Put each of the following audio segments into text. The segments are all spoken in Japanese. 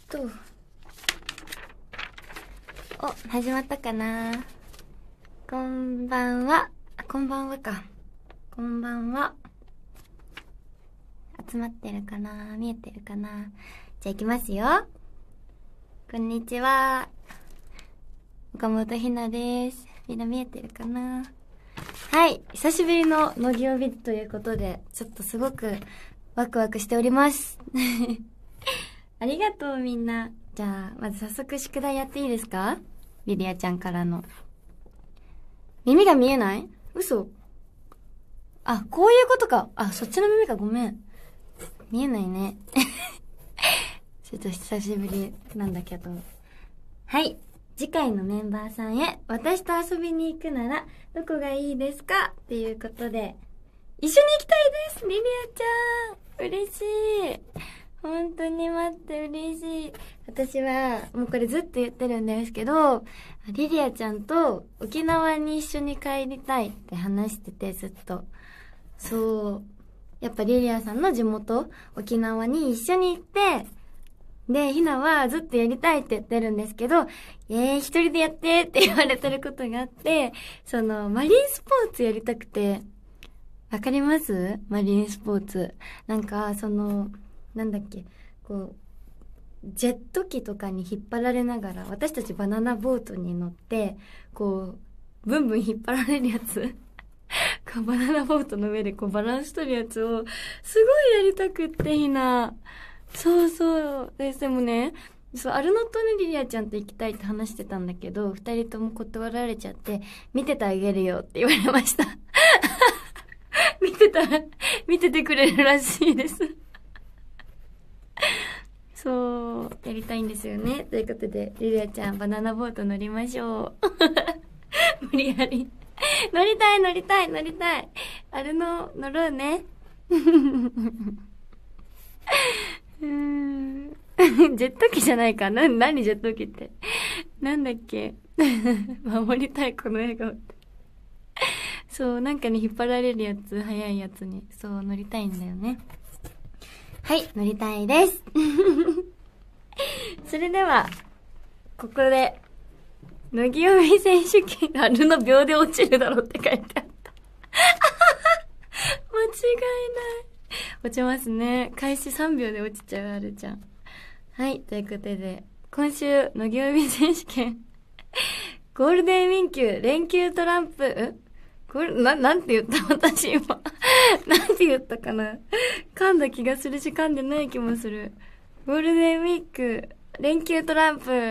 お、始まったかな。こんばんは。こんばんはか。こんばんは。集まってるかな、見えてるかな。じゃあ行きますよ。こんにちは。岡本ひなです。みんな見えてるかな。はい。久しぶりの乃木曜日ということで、ちょっとすごくワクワクしております。ありがとうみんな。じゃあ、まず早速宿題やっていいですか？リリアちゃんからの。耳が見えない？嘘？あ、こういうことか。あ、そっちの耳か。ごめん。見えないね。ちょっと久しぶりなんだけど。はい。次回のメンバーさんへ、私と遊びに行くなら、どこがいいですか？っていうことで、一緒に行きたいです！リリアちゃん！嬉しい！本当に待って、嬉しい。私は、もうこれずっと言ってるんですけど、リリアちゃんと沖縄に一緒に帰りたいって話してて、ずっと。そう。やっぱリリアさんの地元、沖縄に一緒に行って、で、ひなはずっとやりたいって言ってるんですけど、一人でやってって言われてることがあって、マリンスポーツやりたくて、わかります？マリンスポーツ。なんか、なんだっけ、こう、ジェット機とかに引っ張られながら、私たちバナナボートに乗って、こう、ブンブン引っ張られるやつ。こうバナナボートの上でこうバランス取るやつを、すごいやりたくって、ひな。そうそう。でもね、アルノットにリリアちゃんと行きたいって話してたんだけど、二人とも断られちゃって、見ててあげるよって言われました。見ててくれるらしいです。そう、やりたいんですよね。ということで、リリアちゃん、バナナボート乗りましょう。無理やり。乗りたい。乗ろうね。ジェット機じゃないか。何ジェット機って。なんだっけ。守りたい、この笑顔って。そう、なんかに引っ張られるやつ、速いやつに。そう、乗りたいんだよね。はい、乗りたいです。それでは、ここで、乃木曜日選手権、あるの秒で落ちるだろって書いてあった。間違いない。落ちますね。開始3秒で落ちちゃう、あるちゃん。はい、ということで、今週、乃木曜日選手権、ゴールデンウィン級、連休トランプ、なんて言った私今。なんて言ったかな。噛んだ気がするし、噛んでない気もする。ゴールデンウィーク、連休トランプ。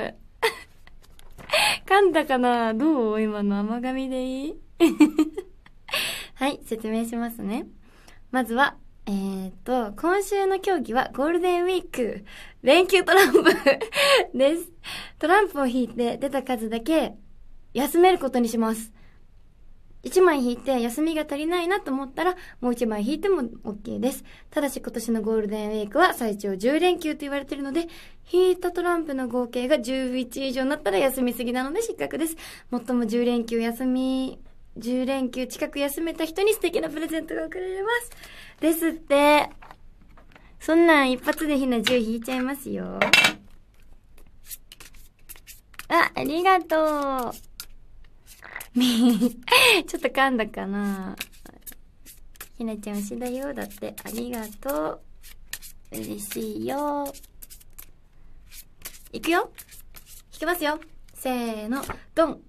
噛んだかな？どう？今の甘噛みでいい？はい、説明しますね。まずは、今週の競技はゴールデンウィーク、連休トランプです。トランプを引いて出た数だけ休めることにします。1枚引いて休みが足りないなと思ったらもう1枚引いても OK です。ただし今年のゴールデンウィークは最長10連休と言われているので、引いたトランプの合計が11以上になったら休みすぎなので失格です。最も10連休近く休めた人に素敵なプレゼントが贈られます。ですって。そんなん一発でひな10引いちゃいますよ。ありがとう。ちょっと噛んだかな。ひなちゃん推しだよ。だって。ありがとう。嬉しいよ。いくよ。引きますよ。せーの。ドン。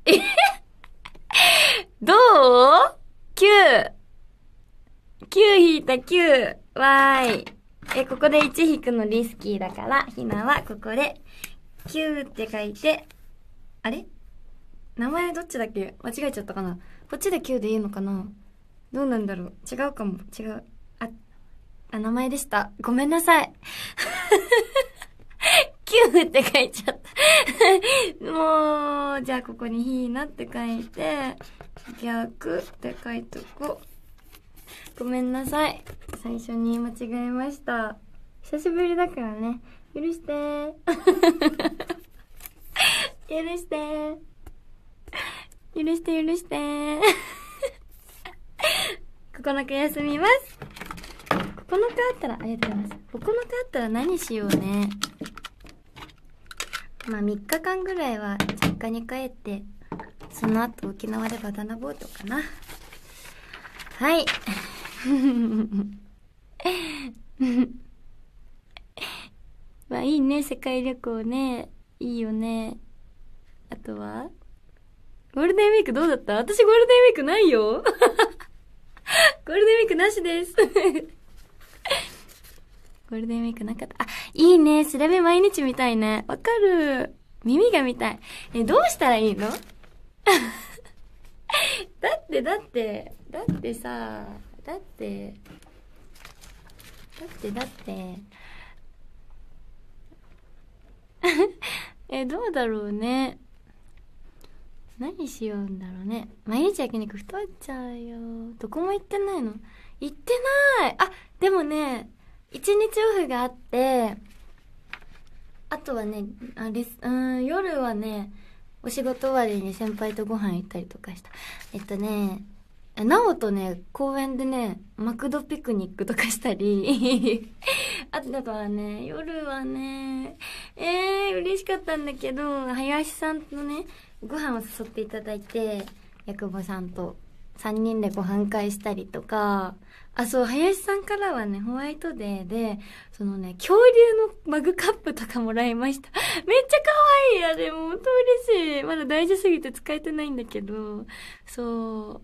どう？ 9。9引いた9。わーい。ここで1引くのリスキーだから、ひなはここで9って書いて、あれ？名前どっちだっけ？間違えちゃったかな。こっちで9でいいのかな。どうなんだろう。違うかも。違う。名前でした。ごめんなさい。9って書いちゃった。もう、じゃあここにひーなって書いて、逆って書いとこう。ごめんなさい。最初に間違えました。久しぶりだからね。許してー。許してー。許してー。9日休みます。9日あったら、ありがとうございます。9日あったら何しようね。 まあ3日間ぐらいは実家に帰って、その後沖縄でバナナボートかな。はい。まあいいね、世界旅行ね。いいよね。あとはゴールデンウィークどうだった？私ゴールデンウィークないよ。ゴールデンウィークなしです。ゴールデンウィークなかった。あ、いいね。調べ毎日見たいね。わかる。耳が見たい。どうしたらいいの？だってさ、だって、どうだろうね。何しようんだろうね。毎日焼肉太っちゃうよ。どこも行ってないの？行ってない。あ、でもね、一日オフがあって、あとはね、夜はね、お仕事終わりに先輩とご飯行ったりとかした。なおとね、公園でね、マクドピクニックとかしたり、あとはね、夜はね、嬉しかったんだけど、林さんとね、ご飯を誘っていただいて、ヤクボさんと3人でご飯会したりとか、あ、そう、林さんからはね、ホワイトデーで、そのね、恐竜のマグカップとかもらいました。めっちゃ可愛い。あれ、もうほんと嬉しい。まだ大事すぎて使えてないんだけど、そう、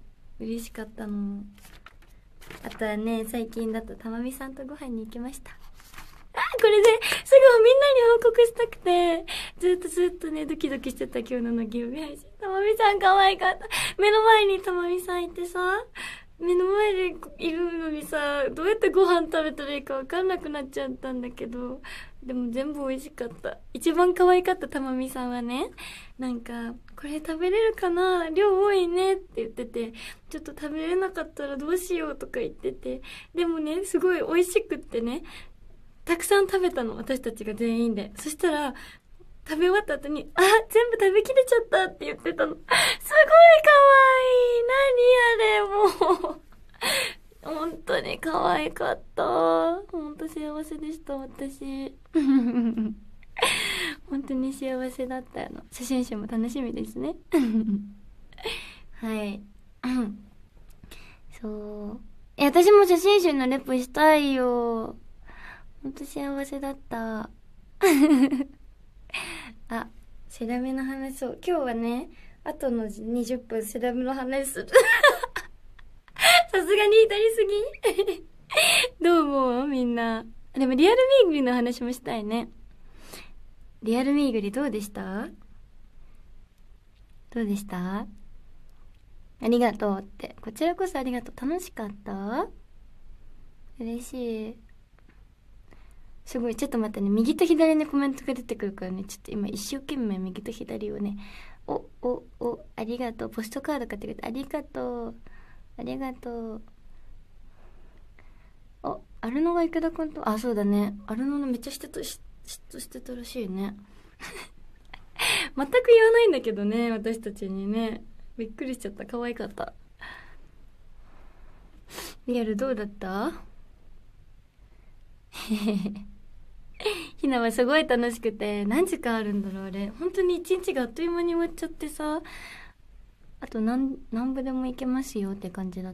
嬉しかったの。あとはね、最近だとたまみさんとご飯に行きました。あ、これですぐみんなに報告したくて、ずっとね、ドキドキしてた今日の乃木曜日配信。たまみさん可愛かった。目の前にたまみさんいてさ、目の前でいるのにさ、どうやってご飯食べたらいいか分かんなくなっちゃったんだけど、でも全部美味しかった。一番可愛かったたまみさんはね、なんか、これ食べれるかな？量多いねって言ってて、ちょっと食べれなかったらどうしようとか言ってて、でもね、すごい美味しくってね、たくさん食べたの、私たちが全員で。そしたら、食べ終わった後に、あ、全部食べきれちゃったって言ってたの。すごい可愛い。何あれ、もう。本当に可愛かった。本当幸せでした、私。本当に幸せだったの。写真集も楽しみですね。はい。そう。私も写真集のレポしたいよ。ほんと幸せだった。あ、セラミの話、そう。今日はね、あとの20分セラミの話する。さすがに至りすぎ。どう思うみんな。でもリアルミーグリの話もしたいね。リアルミーグリどうでした？どうでした？ありがとうって。こちらこそありがとう。楽しかった？嬉しい。すごい、ちょっと待ってね。右と左にコメントが出てくるからね。ちょっと今一生懸命右と左をね。ありがとう。ポストカード買ってくれてありがとう。ありがとう。アルノが池田くんと、あ、そうだね。アルノのめっちゃ嫉妬してたらしいね。全く言わないんだけどね、私たちにね。びっくりしちゃった。可愛かった。リアルどうだった？ひなはすごい楽しくて、何時間あるんだろう、あれ。本当に一日があっという間に終わっちゃってさ、あと何部でも行けますよって感じだった。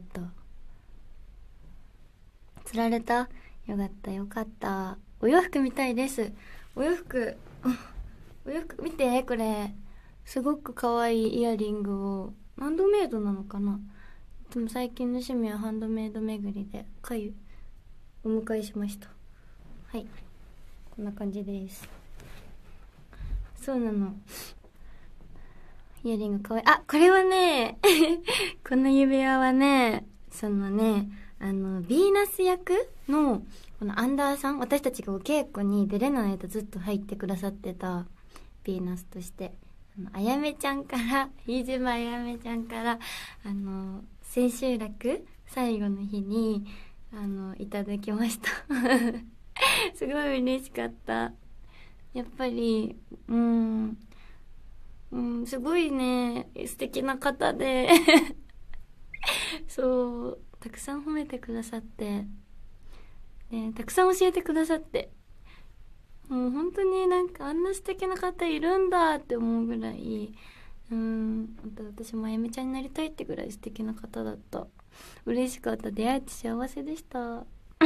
釣られた？よかったよかった。お洋服見たいです。お洋服見て、これすごく可愛いイヤリングを、ハンドメイドなのかな。でも最近の趣味はハンドメイド巡りでお迎えしました。はい、こんな感じです。そうなの、イヤリング可愛い。あ、これはねこの指輪はね、そのね、ヴィーナス役のこのアンダーさん、私たちがお稽古に出れない間ずっと入ってくださってたヴィーナスとして、あやめちゃんから、飯島あやめちゃんから千秋楽最後の日にいただきましたすごい嬉しかった。やっぱりすごいね、素敵な方でそう、たくさん褒めてくださって、ね、たくさん教えてくださって、 もう本当になんかあんな素敵な方いるんだって思うぐらい、私もあやめちゃんになりたいってぐらい素敵な方だった。嬉しかった。出会えて幸せでした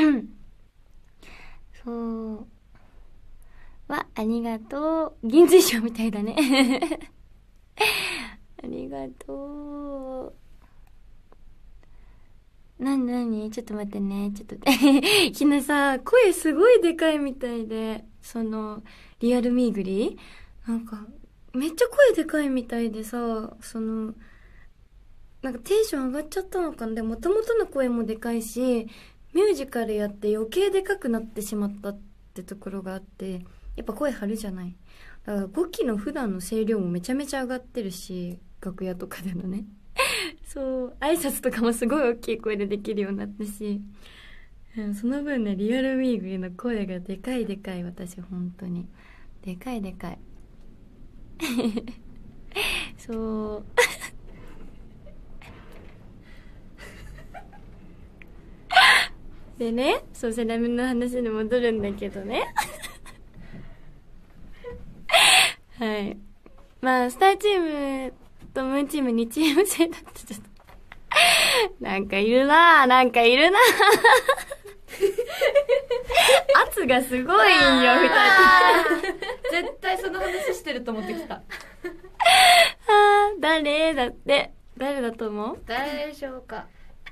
そうありがとう。銀髄賞みたいだねありがとう。なにちょっと待ってね。ちょっとひなさ、声すごいでかいみたいで、リアルミーグリなんかめっちゃ声でかいみたいでさ、なんかテンション上がっちゃったのかな。でもともとの声もでかいし、ミュージカルやって余計でかくなってしまったってところがあって、やっぱ声張るじゃない。だから5期の普段の声量もめちゃめちゃ上がってるし、楽屋とかでのねそう挨拶とかもすごい大きい声でできるようになったし、その分ね、リアルミーグリの声がでかいでかい。私本当にでかいでかいそうでね、そうセラミの話に戻るんだけどねはいまあスターチームとムーンチーム2チーム制だってちょっとなんかいるな圧がすごいんよ、2人絶対その話してると思ってきた誰だって。誰だと思う？ 誰でしょうか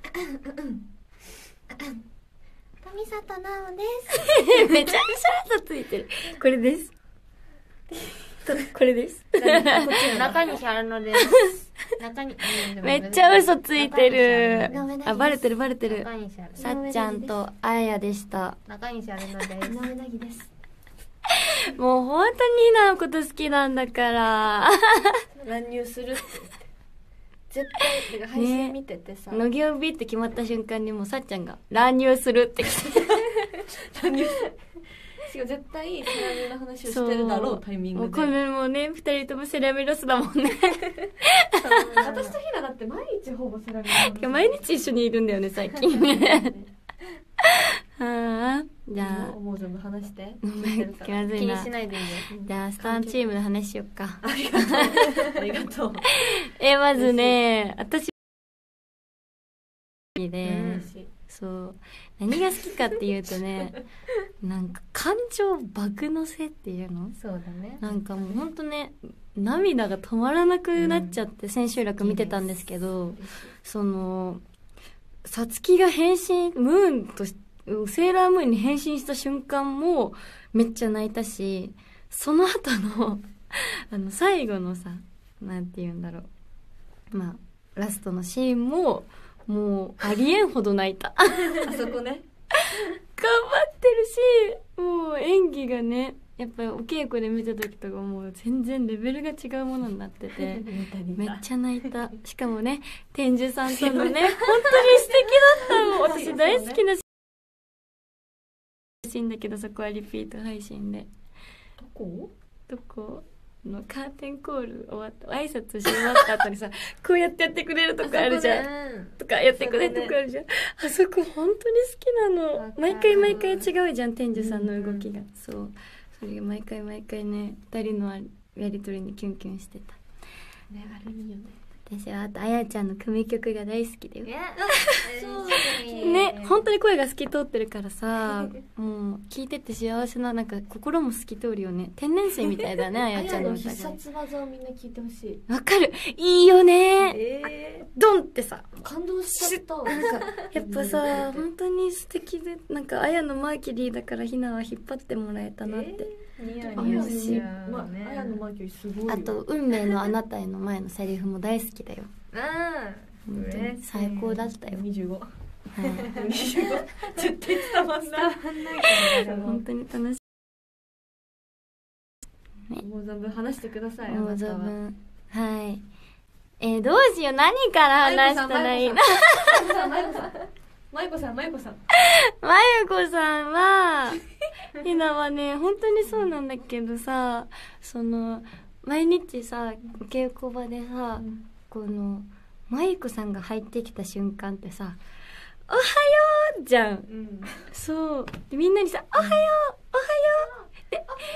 富里奈緒ですめちゃめちゃ嘘ついてる。これですこれです中西春乃ですめっちゃ嘘ついてる。あ、バレてるさっちゃんとあやでした。 中西春乃ですなめなぎですもう本当にひなのこと好きなんだから乱入するって絶対だから配信見ててさ、 乃木をビって決まった瞬間にもうさっちゃんが乱入するって来て乱入しかも絶対セラミの話をしてるだろうタイミングで。 もうこれもね、2人ともセラミロスだもんね私とひなだって毎日ほぼセラミの話毎日一緒にいるんだよね最近はあ、じゃあ思う存分話して気まずいな。 気にしないでいいよ。 じゃあスタンチームの話しよっかありがとうありがとうまずね、私で、そう何が好きかっていうとねなんか感情爆乗せっていうの、 そうだね、 なんかもうほんとね、涙が止まらなくなっちゃって、千秋楽見てたんですけど、さつきが変身、ムーンとセーラームーンに変身した瞬間もめっちゃ泣いたし、その後の最後のさ、なんて言うんだろう、まあラストのシーンももうありえんほど泣いたあそこね頑張ってるし、もう演技がね、やっぱりお稽古で見た時とかもう全然レベルが違うものになっててめっちゃ泣いた。しかもね、天寿さんとのね本当に素敵だったの私大好きなシーンだけど、そこはリピート配信でどこのカーテンコール終わった挨拶し終わった後にさこうやってやってくれるとこあるじゃん、とかやってくれるとこあるじゃん、あそこ本当に好きなの。毎回違うじゃん、天寿さんの動きが、そうそれが毎回ね、二人のやりとりにキュンキュンしてたね。あれいいよね。 私はあとあやちゃんの組曲が大好きだよそうね、本当に声が透き通ってるからさもう聞いてて幸せな、なんか心も透き通るよね。天然水みたいだねあやちゃんの歌が。 必殺技をみんな聞いてほしい。 わかる、いいよね、ドンってさ感動しちゃった。 なんかやっぱさ本当に素敵で、なんかあやのマーキュリーだからひなは引っ張ってもらえたなって似合うし、あやのマーキュリーすごいよ。 あと運命のあなたへの前のセリフも大好きだよ。本当に最高だったよ。 25、 はい、 25絶対伝わんない本当に楽しい。 もう存分話してください。 もう存分、はい。どうしよう、何から話したらいいの。 まゆこさんまゆこさんはひなはね本当にそうなんだけどさ、毎日さお稽古場でさ、このまゆこさんが入ってきた瞬間ってさ、おはようじゃん、そうでみんなにさ、おはようおはようで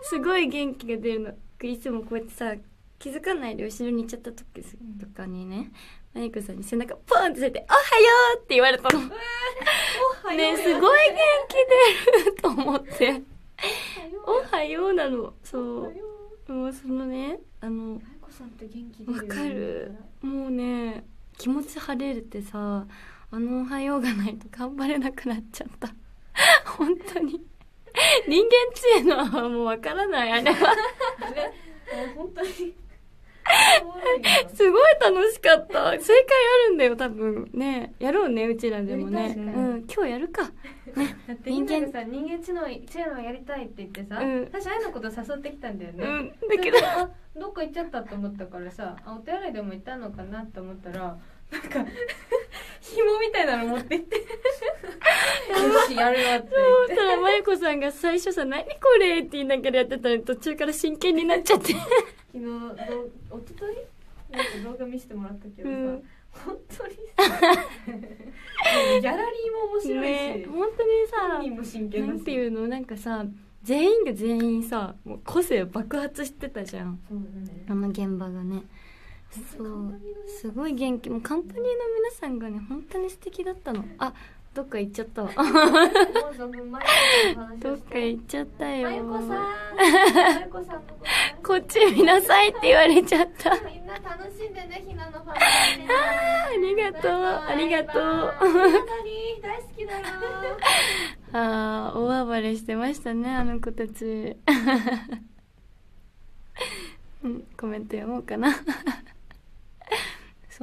すごい元気が出るの。いつもこうやってさ、気づかないで後ろに行っちゃった時とかにね、まゆこさんに背中ポンってされて、おはようって言われたの。ね、すごい元気出ると思って。おはようなの。そう。もうそのね、 まゆこさんって元気出るよね。 わかる。もうね、気持ち晴れるってさ、おはようがないと頑張れなくなっちゃった。本当に。人間知恵のはもうわからない、あれは。 本当に。 すごい楽しかった。正解あるんだよ、多分。ね、やろうね、うちらでもね。うん、今日やるか。ね、 だって人間さ、人間知能やりたいって言ってさ、私あやのこと誘ってきたんだよね。だけど、どっか行っちゃったと思ったからさ、お手洗いでも行ったのかなと思ったら、なんか紐みたいなの持ってってよしやるよって言って、 そしたらまゆこさんが最初さ、何これって言いながらやってたのに途中から真剣になっちゃって、昨日おとといなんか動画見せてもらったけどさ、本当にさギャラリーも面白いし、 ね、本当にさ、 本人も真剣だし、 なんていうの、なんかさ、全員が全員さ、もう個性爆発してたじゃん。 そうだね、 あの現場がね。そう、すごい元気。もうカンパニーの皆さんがね、本当に素敵だったの。あ、どっか行っちゃったわ。どっか行っちゃったよ。 まゆこさん、まゆこさんのこっち見なさいって言われちゃった。 みんな楽しんでね、ひなのファミリー。 ありがとう、ありがとう。 大好きだよ。 あー、大暴れしてましたね、あの子たち。コメント読もうかな。そう、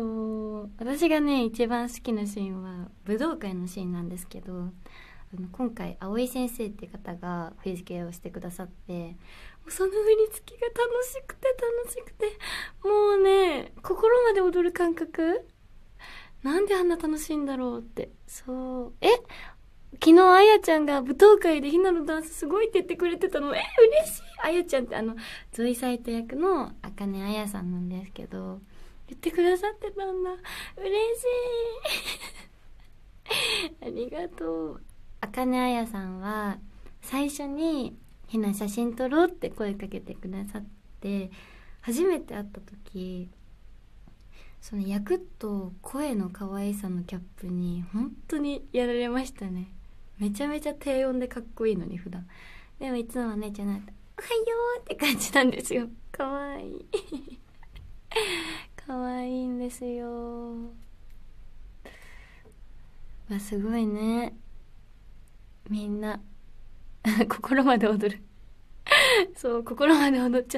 私がね一番好きなシーンは武道会のシーンなんですけど、今回葵先生って方が振り付けをしてくださって、その振り付けが楽しくてもうね、心まで踊る感覚、なんであんな楽しいんだろうって。そう、昨日あやちゃんが舞踏会でひなのダンスすごいって言ってくれてたの。嬉しい。あやちゃんってゾイサイト役の茜あやさんなんですけど、言ってくださってたんだ。嬉しい。ありがとう。茜あやさんは最初にひな写真撮ろうって声かけてくださって、初めて会った時、その役と声の可愛さのギャップに本当にやられましたね。めちゃめちゃ低音でかっこいいのに普段。でもいつもはね、じゃなくて、おはようって感じなんですよ。かわいい。かわいいんですよ。まあ、すごいね。みんな、心まで踊る。そう、心まで踊っちゃった。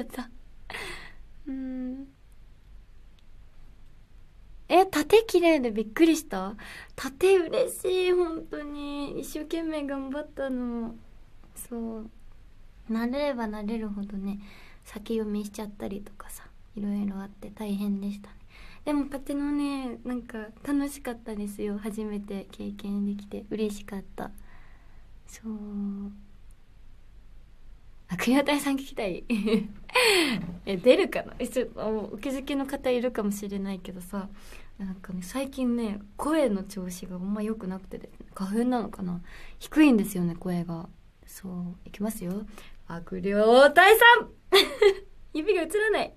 盾綺麗でびっくりした。盾嬉しい、本当に。一生懸命頑張ったの。そう。慣れれば慣れるほどね、先読みしちゃったりとかさ、いろいろあって大変でしたね。でもパテのね、なんか楽しかったですよ。初めて経験できて嬉しかった。そう。国渡さん聞きたい。出るかな。ちょっとお気づきの方いるかもしれないけどさ、なんかね、最近ね、声の調子があんま良くなくて、花粉なのかな、低いんですよね、声が。そう、いきますよ。悪霊退散指が映らない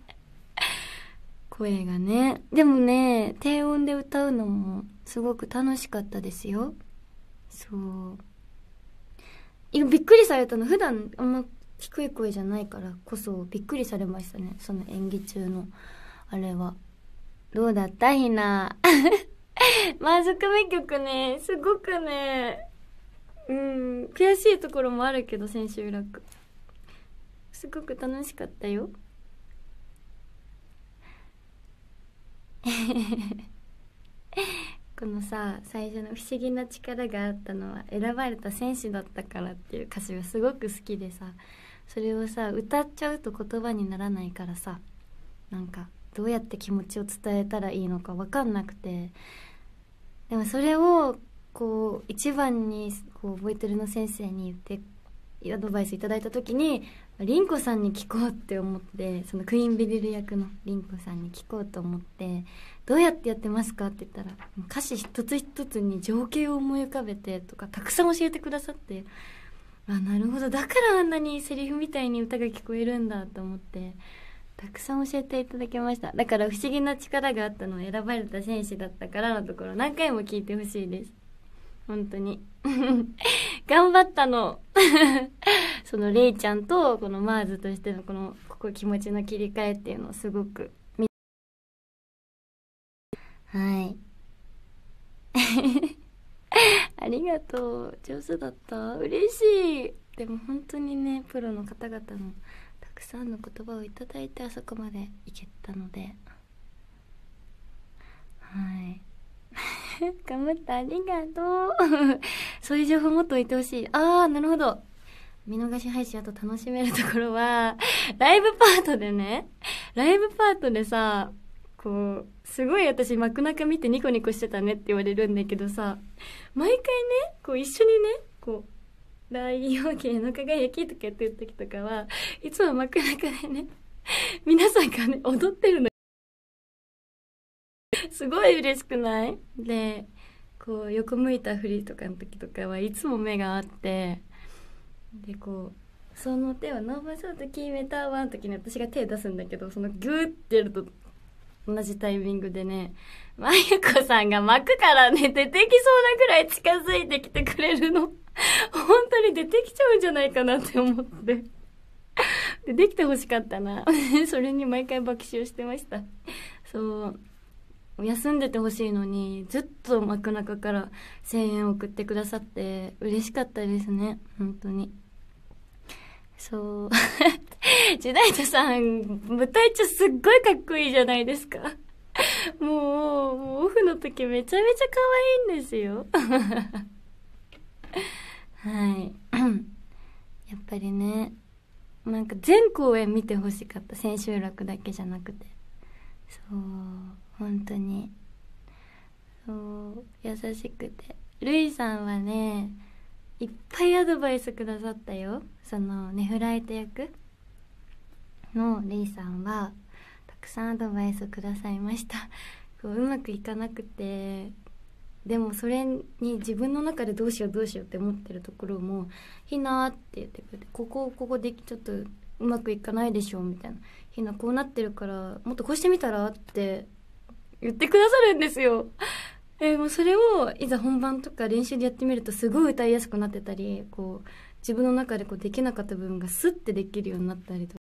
声がね。でもね、低音で歌うのもすごく楽しかったですよ。そう。びっくりされたの。普段あんま低い声じゃないからこそびっくりされましたね。その演技中のあれは。どうだったひな。満足名曲ね、すごくね、悔しいところもあるけど、千秋楽すごく楽しかったよ。このさ、最初の不思議な力があったのは選ばれた戦士だったからっていう歌詞がすごく好きでさ、それをさ、歌っちゃうと言葉にならないからさ、なんかどうやって気持ちを伝えたらいいのか分かんなくて、でもそれをこう一番にこうボイトレの先生に言ってアドバイスいただいた時に、リンコさんに聞こうって思って、そのクイーンビリル役のリンコさんに聞こうと思って、どうやってやってますかって言ったら、歌詞一つ一つに情景を思い浮かべてとかたくさん教えてくださって、 あ、なるほど、だからあんなにセリフみたいに歌が聞こえるんだと思ってたくさん教えていただきました。だから不思議な力があったのを選ばれた選手だったからのところ何回も聞いてほしいです。本当に頑張ったのそのレイちゃんとこのマーズとしてのここ気持ちの切り替えっていうのをすごくはいありがとう、上手だった、嬉しい。でも本当にね、プロの方々のたくさんの言葉をいただいてあそこまでいけたので、はい頑張った、ありがとうそういう情報もっと置いてほしい。ああ、なるほど。見逃し配信あと楽しめるところはライブパートでさ、こうすごい私幕中見てニコニコしてたねって言われるんだけどさ、毎回ねこう一緒にねこう大王家の輝きとかやってる時とかはいつも幕中でね皆さんがね踊ってるのすごい嬉しくない？でこう横向いたふりとかの時とかはいつも目があって、でこうその手を伸ばそうと決めたわの時に私が手出すんだけど、そのグーってやると同じタイミングでね、まゆこさんが幕からね出てきそうなぐらい近づいてきてくれるの本当に出てきちゃうんじゃないかなって思ってできてほしかったなそれに毎回爆笑してました。そう休んでてほしいのにずっと幕中から声援を送ってくださって嬉しかったですね、本当に。そうジュダイトさん舞台中すっごいかっこいいじゃないですかもうオフの時めちゃめちゃ可愛いんですよはいやっぱりね、なんか全公演見てほしかった、千秋楽だけじゃなくて。そう本当にそう優しくて、ルイさんはねいっぱいアドバイスくださったよ。そのネフライト役のルイさんはたくさんアドバイスくださいました。こうまくいかなくて、でもそれに自分の中でどうしようって思ってるところもひなって言ってくれて、ここでちょっとうまくいかないでしょみたいな、ひなこうなってるからもっとこうしてみたらって言ってくださるんですよ。もうそれをいざ本番とか練習でやってみるとすごい歌いやすくなってたり、こう自分の中でこうできなかった部分がスッてできるようになったりと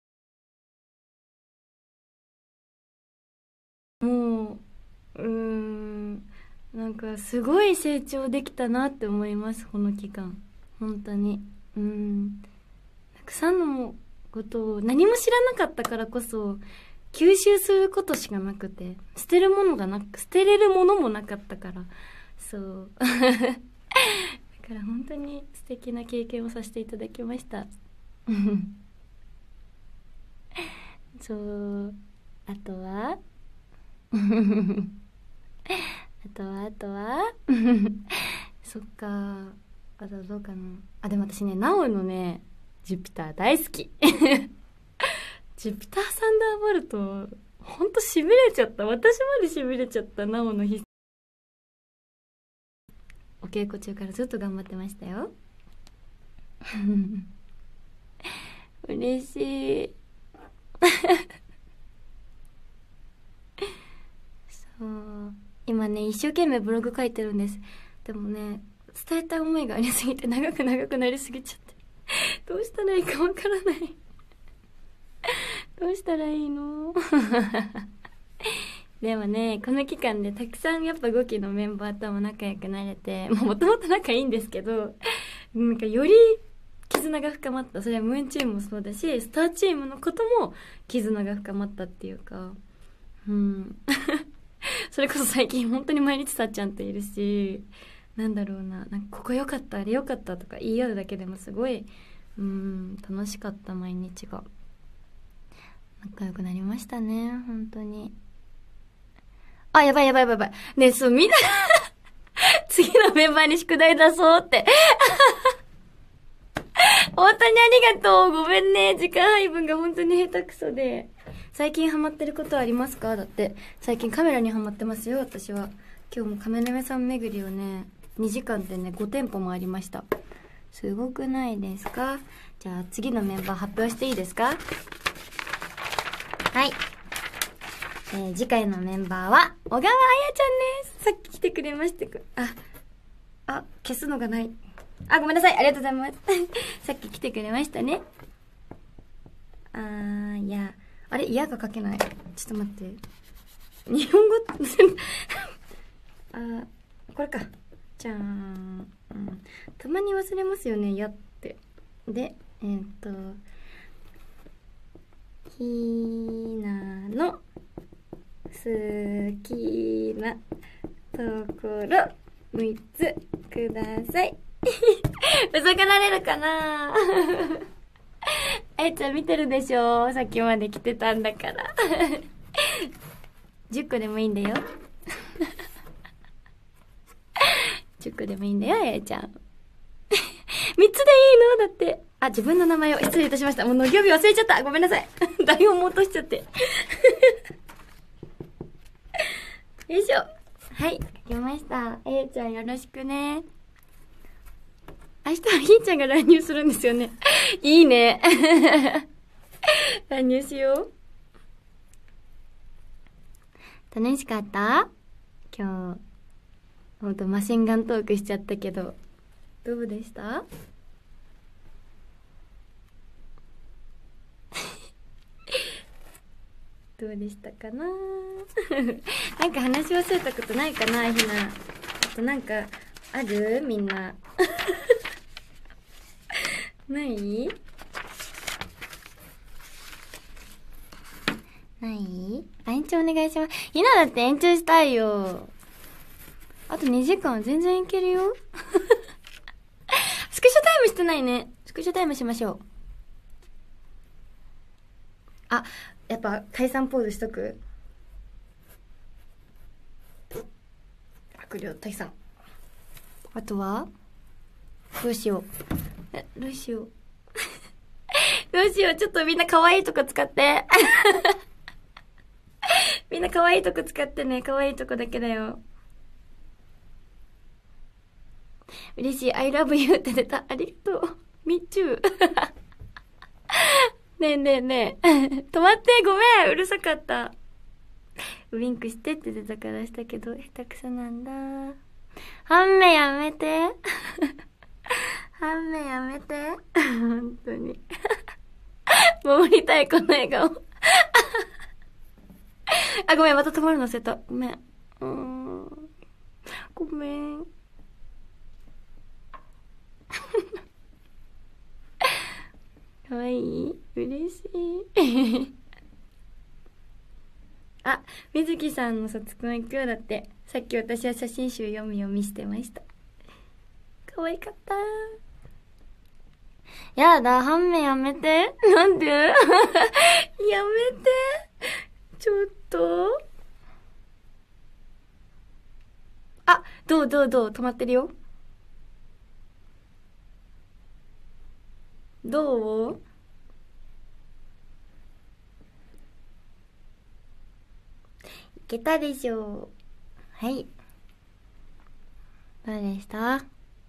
か、もうなんかすごい成長できたなって思います、この期間本当に。たくさんのことを何も知らなかったからこそ吸収することしかなくて、捨てれるものもなかったから、そうだから本当に素敵な経験をさせていただきましたそうあとはそっか、あとどうかなあ。でも私ね、ナオのねジュピター大好きジュピターサンダーボルトほんとしびれちゃった、私までしびれちゃった。ナオの日お稽古中からずっと頑張ってましたよ嬉しいそう今ね一生懸命ブログ書いてるんです。でもね伝えたい思いがありすぎて長くなりすぎちゃってどうしたらいいかわからないどうしたらいいのでもねこの期間でたくさんやっぱ5期のメンバーとも仲良くなれて、もともと仲いいんですけど、なんかより絆が深まった。それはムーンチームもそうだしスターチームのことも絆が深まったっていうか、それこそ最近本当に毎日さっちゃんといるし、なんだろうな、なんかここ良かったあれ良かったとか言い合うだけでもすごい楽しかった。毎日が仲良くなりましたね本当に。あ、やばいねえ、そうみんな次のメンバーに宿題出そうって本当にありがとう。ごめんね、時間配分が本当に下手くそで。最近ハマってることありますか？だって最近カメラにハマってますよ私は。今日もカメラ目さん巡りをね2時間でね5店舗もありました。 すごくないですか？じゃあ次のメンバー発表していいですか？はい。次回のメンバーは、小川彩ちゃんです。さっき来てくれました消すのがない。ごめんなさい。ありがとうございます。さっき来てくれましたね。いや、いやが書けない。ちょっと待って。日本語これか。じゃーん。たまに忘れますよね、やって。で、ひなの好きなところ3つください。嘘がられるかな？あやちゃん見てるでしょ？さっきまで来てたんだから。10個でもいいんだよ。10個でもいいんだよ、あやちゃん。3つでいいの？だって。自分の名前を失礼いたしました。もうのぎょび忘れちゃった。ごめんなさい。台本も落としちゃって。よいしょ。はい、書きました。あやちゃんよろしくね。明日はひーちゃんが乱入するんですよね。いいね。乱入しよう。楽しかった？今日、ほんとマシンガントークしちゃったけど、どうでした？どうでしたかな？なんか話し忘れたことないかな、ひな。あとなんか、ある？みんな。ない？ない？延長お願いします。ひなだって延長したいよ。あと2時間全然いけるよ。スクショタイムしてないね。スクショタイムしましょう。やっぱ解散ポーズしとく。悪霊退散。あとはどうしよう。どうしよう。どうしよう。ちょっとみんな可愛いとこ使って。みんな可愛いとこ使ってね。可愛いとこだけだよ。嬉しい。I love you って出た。ありがとう。Me too。ねえねえねえ。止まって、ごめん。うるさかった。ウインクしてって出たからしたけど、下手くそなんだ。半目やめて。半目やめて。本当に。守りたい、この笑顔。ごめん、また止まるの忘れた。ごめん。ごめん。かわいい？嬉しい。みずきさんの卒コン行くよだって。さっき私は写真集読みしてました。かわいかった。やだ、半目やめて。なんで？やめて。ちょっと。どう止まってるよ。どう？いけたでしょう。はい。どうでした？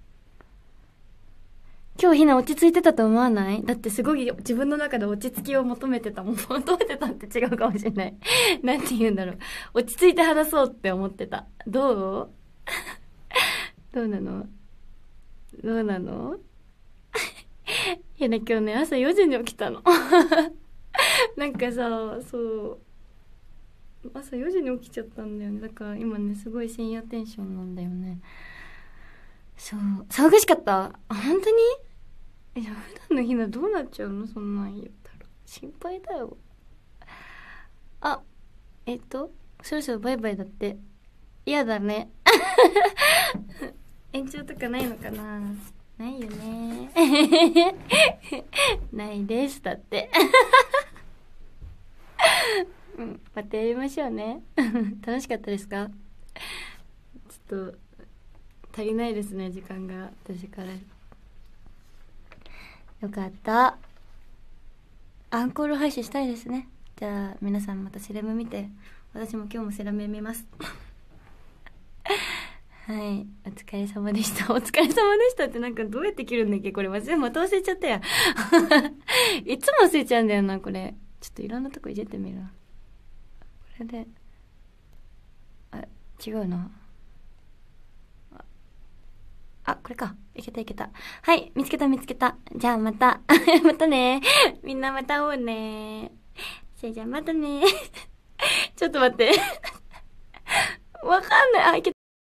今日ひな落ち着いてたと思わない？だってすごい自分の中で落ち着きを求めてたもん。求めてたって違うかもしれない。なんて言うんだろう。落ち着いて話そうって思ってた。どう？どうなの？いやね、今日ね、朝4時に起きたの。なんかさ、そう。朝4時に起きちゃったんだよね。だから今ね、すごい深夜テンションなんだよね。そう。騒がしかった？本当に？普段の日などうなっちゃうの？そんなん言ったら。心配だよ。そろそろバイバイだって。嫌だね。延長とかないのかな？ないよね。ないです。だって。またやりましょうね。楽しかったですか？ちょっと足りないですね、時間が私から。よかった。アンコール配信したいですね。じゃあ皆さんまたセラム見て、私も今日もセラム見ます。 はい。お疲れ様でした。お疲れ様でしたってなんかどうやって切るんだっけこれ。また忘れちゃったや。いつも忘れちゃうんだよな、これ。ちょっといろんなとこいじってみるな。これで。あ、違うな。あ、これか。いけたいけた。はい、見つけた見つけた。じゃあまた。またね。みんなまた会おうね。それじゃあまたね。ちょっと待って。わかんない。あ、いけた。